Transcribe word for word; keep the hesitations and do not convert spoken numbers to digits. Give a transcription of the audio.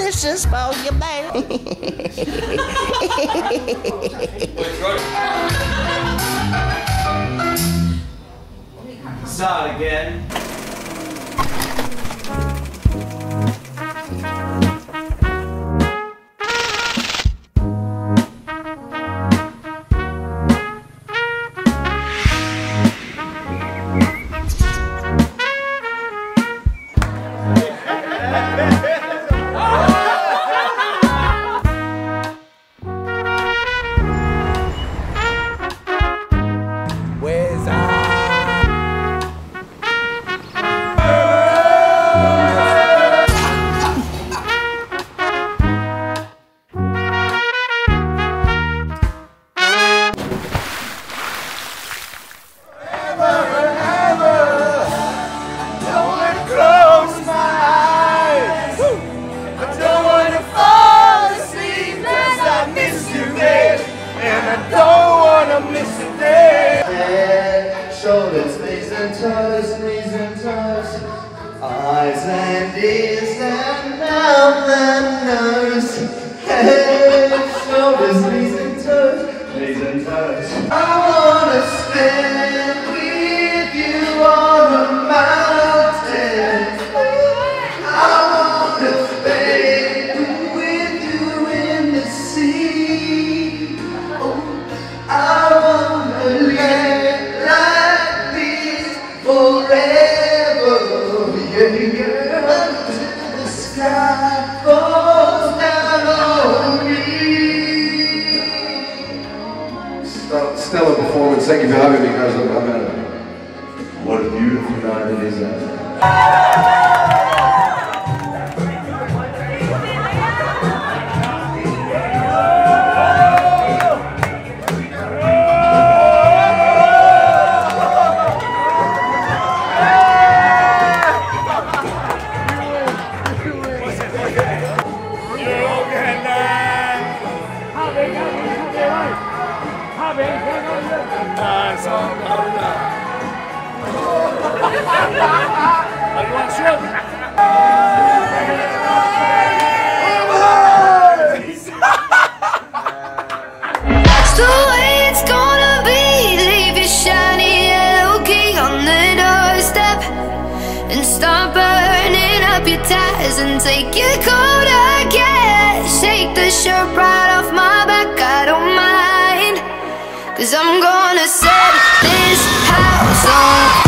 delicious for you, baby. Start again. Shoulders, knees and toes, knees and toes, eyes and ears and mouth and nose. Head, shoulders, knees and toes, knees and toes. I wanna stand with you on the mountain. I wanna stand with you in the sea. Oh, I wanna let forever, yeah, yeah, until the sky falls down on me. Stellar performance. Thank you for having me, guys. I'm, I'm at it. What a beautiful night it is out there. And take your coat again. Shake the shirt right off my back, I don't mind. Cause I'm gonna set this house on fire.